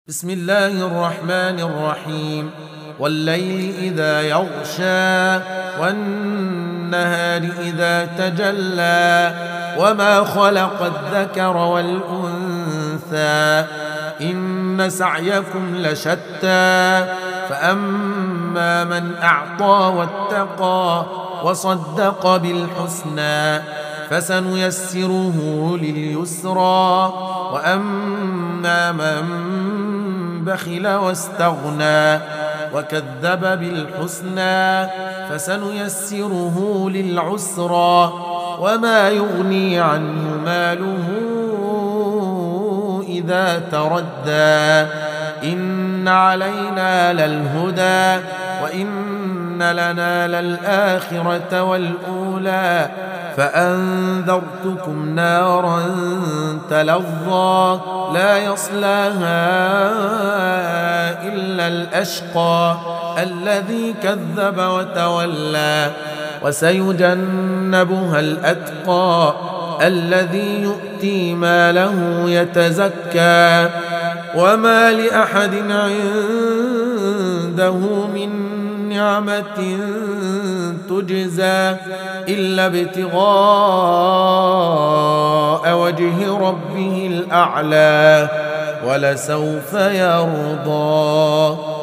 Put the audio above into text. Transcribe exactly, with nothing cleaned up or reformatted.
بسم الله الرحمن الرحيم. والليل إذا يغشى والنهار إذا تجلى وما خلق الذكر والأنثى إن سعيكم لشتى فأما من أعطى واتقى وصدق بالحسنى فسنيسره لليسرى وأما من بخل واستغنى وكذب بالحسنى فسنيسره للعسرى وما يغني عنه ماله إذا تردى إن علينا للهدى وإن لنا للآخرة والأولى فأنذرتكم نارا تلظى لا يصلاها إلا الأشقى الذي كذب وتولى وسيجنبها الأتقى الذي يؤتي ماله يتزكى وما لأحد عنده من نعمة تجزى إلا ابتغاء وجه ربه الأعلى ولسوف يرضى.